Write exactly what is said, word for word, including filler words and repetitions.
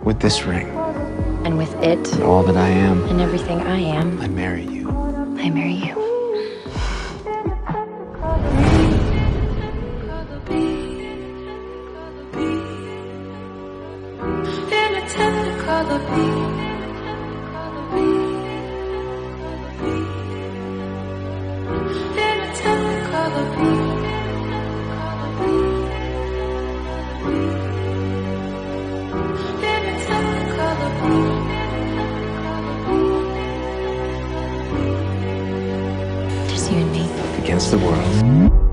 With this ring, And with it, and all that I am, and everything I am, I marry you. I marry you. In a technicolor beat. In a technicolor beat. In a technicolor beat. Just you and me. Against the world.